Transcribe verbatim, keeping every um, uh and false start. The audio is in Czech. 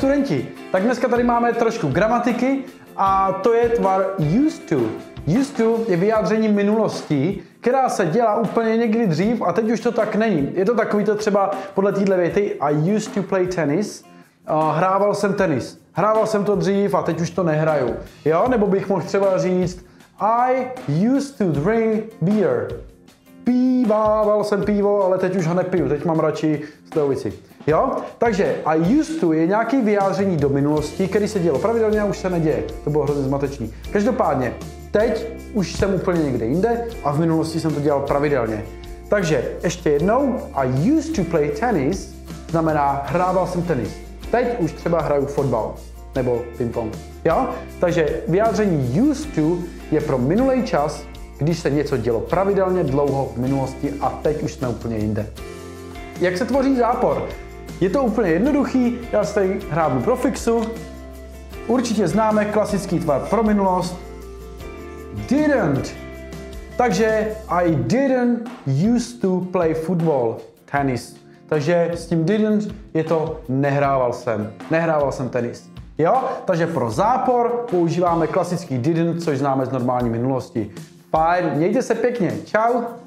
studenti, tak dneska tady máme trošku gramatiky a to je tvar used to. Used to je vyjádření minulosti, která se dělá úplně někdy dřív a teď už to tak není. Je to takový to třeba podle téhle věty I used to play tennis, uh, hrával jsem tenis. Hrával jsem to dřív a teď už to nehraju. Jo? Nebo bych mohl třeba říct I used to drink beer. Pívával jsem pivo, ale teď už ho nepiju, teď mám radši slivovici. Jo? Takže I used to je nějaké vyjádření do minulosti, který se dělo pravidelně a už se neděje. To bylo hrozně zmatečný. Každopádně, teď už jsem úplně někde jinde a v minulosti jsem to dělal pravidelně. Takže ještě jednou, I used to play tennis znamená hrával jsem tenis. Teď už třeba hraju fotbal nebo ping-pong. Jo? Takže vyjádření used to je pro minulý čas, když se něco dělo pravidelně dlouho v minulosti a teď už jsme úplně jinde. Jak se tvoří zápor? Je to úplně jednoduchý, já se tady hrábnu pro fixu. Určitě známe klasický tvar pro minulost. Didn't. Takže I didn't used to play football, tenis. Takže s tím didn't je to nehrával jsem. Nehrával jsem tenis. Jo? Takže pro zápor používáme klasický didn't, což známe z normální minulosti. Fajn, mějte se pěkně. Čau.